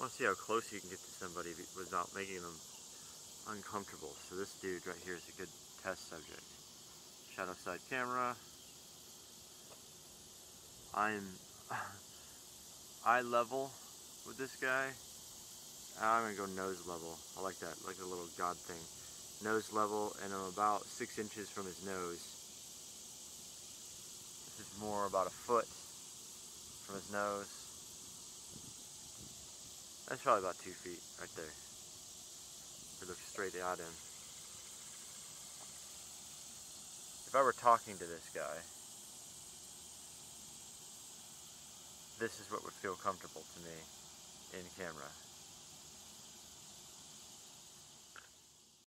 want to see how close you can get to somebody without making them uncomfortable. So this dude right here is a good test subject. Shadow side camera. I'm eye level with this guy. I'm gonna go nose level. I like that, like a little god thing. Nose level, and I'm about 6 inches from his nose. This is more about a foot from his nose. That's probably about 2 feet right there. We look straight at him. If I were talking to this guy, this is what would feel comfortable to me in camera.